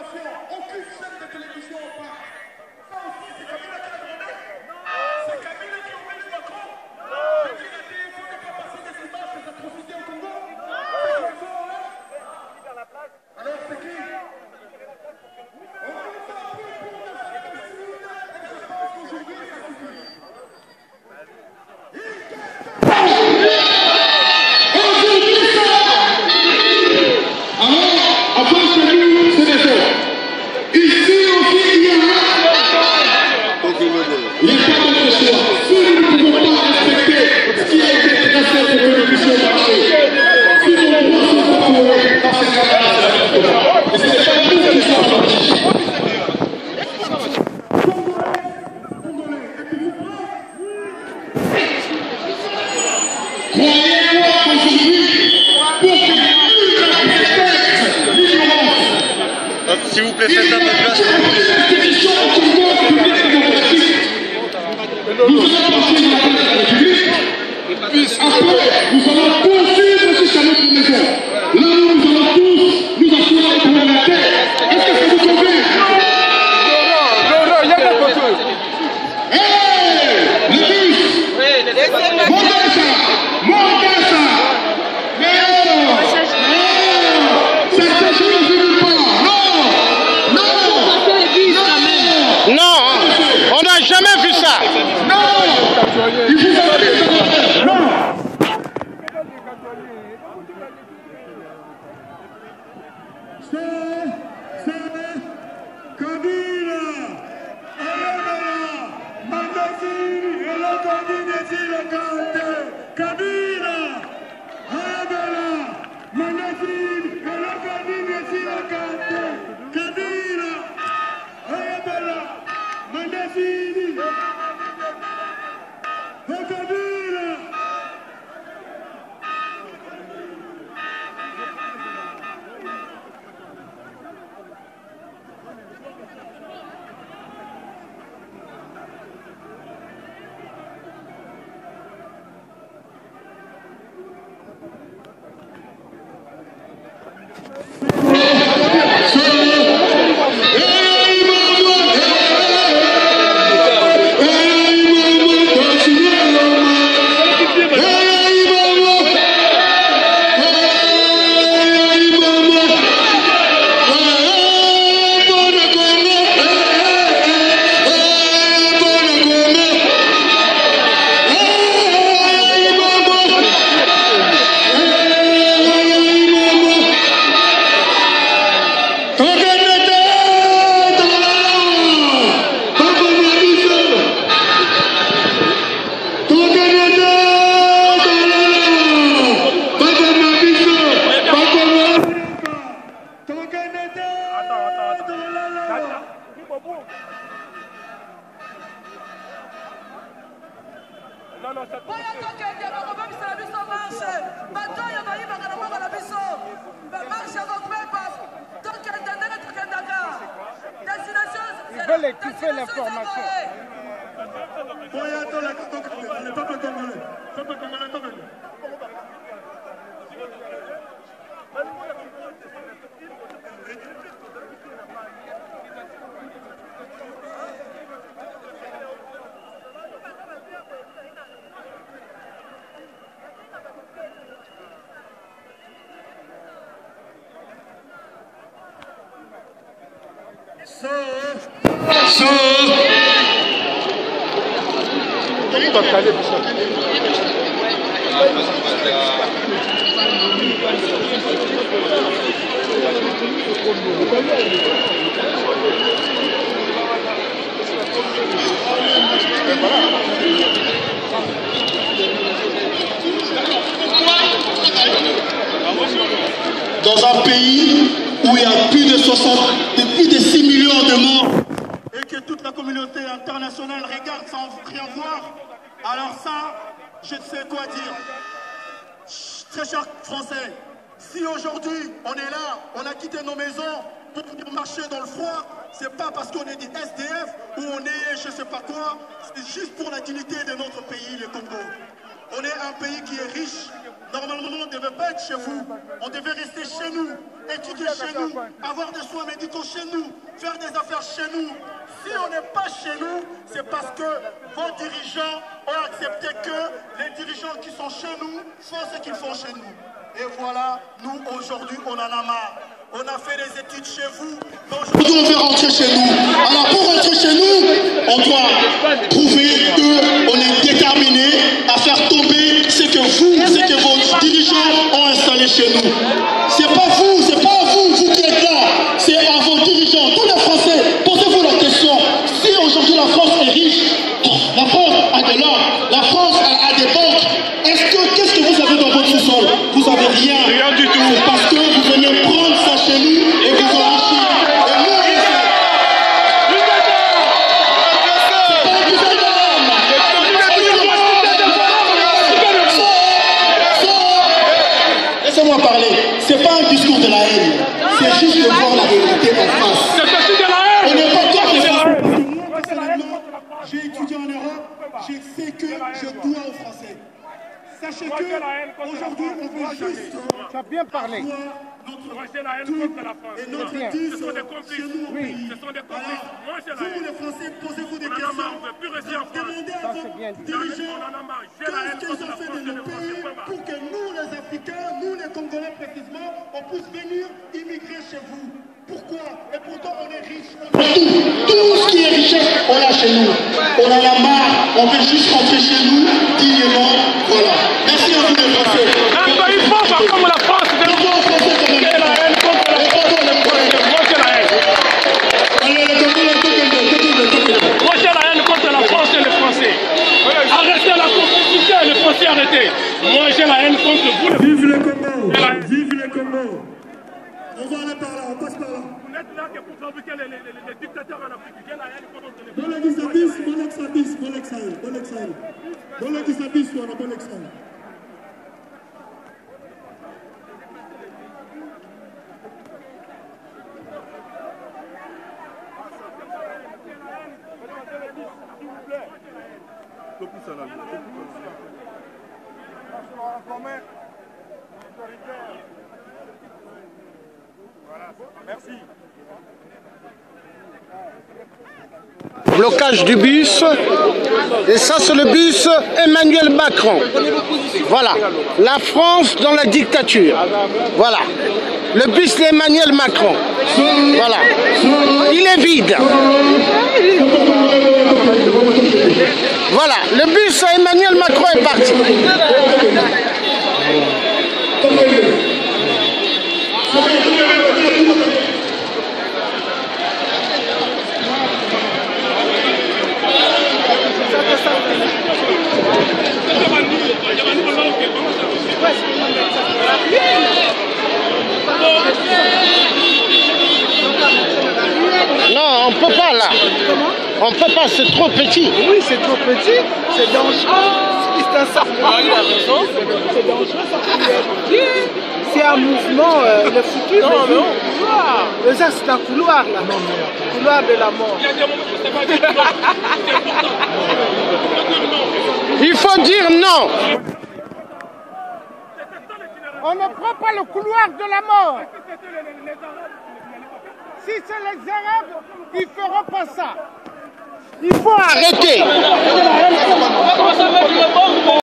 S'il vous plaît, faites un peu de place. Nous allons passer dans la République. Nous allons poursuivre jusqu'à notre maison. Là où nous allons tous nous assurer pour la terre. Est-ce que ça vous convient? Non, il y a pas de photo. Hey, le bus. Montez ça. Mais non, ça s'agit de pas. Non, on n'a jamais vu ça. Non, il faut non. C'est Kabila, Mandazini, et le Kabila, Kabila, Mandazini, et le Kabila, Mandazini, Kabila. Ils veulent étouffer l'information. Dans un pays où il y a plus de 6 millions de morts et que toute la communauté internationale regarde sans rien voir, alors ça, je ne sais quoi dire. Très chers Français, si aujourd'hui on est là, on a quitté nos maisons pour venir marcher dans le froid, c'est pas parce qu'on est des SDF ou on est je sais pas quoi, c'est juste pour la dignité de notre pays, le Congo. On est un pays qui est riche Normalement, on ne devait pas être chez vous. On devait rester chez nous, étudier chez nous, avoir des soins médicaux chez nous, faire des affaires chez nous. Si on n'est pas chez nous, c'est parce que vos dirigeants ont accepté que les dirigeants qui sont chez nous font ce qu'ils font chez nous. Et voilà, nous aujourd'hui, on en a marre. On a fait des études chez vous. Aujourd'hui, on veut rentrer chez nous. Alors pour rentrer chez nous, on doit prouver qu'on est déterminé à faire tomber ce que vos dirigeants ont installé chez nous. C'est pas vous qui êtes là. C'est à vos dirigeants, tous les Français. Posez-vous la question. Si aujourd'hui la France est riche, la France a de l'or, la France a des banques, qu'est-ce que vous avez dans votre sous-sol? Vous avez rien. Rien du tout. C'est parce que vous venez prendre ça chez nous et vous enrichir. Et nous, on essaie. Laissez-moi parler. C'est pas un discours de la haine. C'est juste de voir la réalité en face. On n'est pas contre les Français. Moi, personnellement, j'ai étudié en Europe. Je sais que je dois aux Français. Sachez que aujourd'hui, on veut juste. Tu as bien parlé. Manger la haine contre la France. Et notre ce sont des complices. Oui. Ce sont des complices. Mangez la haine. Vous, les Français, posez-vous des questions. On ne veut plus rester en France. Demandez à vos dirigeants qu'est-ce qu'ils ont fait de nos pays pour que nous, les Africains, nous, les Congolais précisément, on puisse venir immigrer chez vous. Pourquoi? Et pourtant, on est riche. Tout ce qui est richesse, on l'a chez nous. On en a marre. On veut juste rentrer chez nous dignement. Voilà. Merci à vous, les Français. Un pays pauvre comme la France. Arrêtez la compétition, les Français arrêtez. Mangez la haine contre vous. Vive le Congo. Vive le Congo. On va aller par là, on passe par là. Vous n'êtes là que pour fabriquer les dictateurs en Afrique. Viens la haine contre les Français. Bon exabis, bon exabis, bon exil, bon exil. Bon exabis, bon exil. Merci. Blocage du bus, et ça c'est le bus Emmanuel Macron. Voilà, la France dans la dictature. Voilà, le bus d'Emmanuel Macron. Voilà, il est vide. Voilà, le bus Emmanuel Macron est parti. Non, on peut pas là. On peut pas, c'est trop petit. Oui, c'est trop petit, c'est dangereux. C'est un serpent. C'est dangereux. C'est un mouvement, le futur. Non, non. Ça, c'est un couloir là. Couloir de la mort. Il faut dire non. On ne prend pas le couloir de la mort. Si c'est les Arabes, ils ne feront pas ça. Il faut arrêter.